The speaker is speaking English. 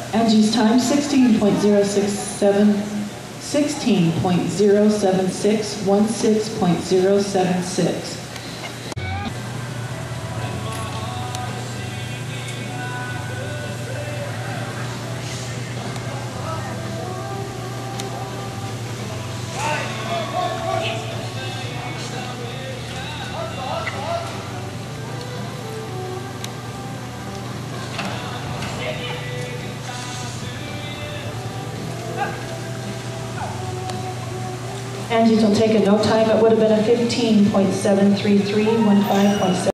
Angie's time, 16.067, 16.076, 16.076. Angie's will take a no time. It would have been a 15.733, 15.7.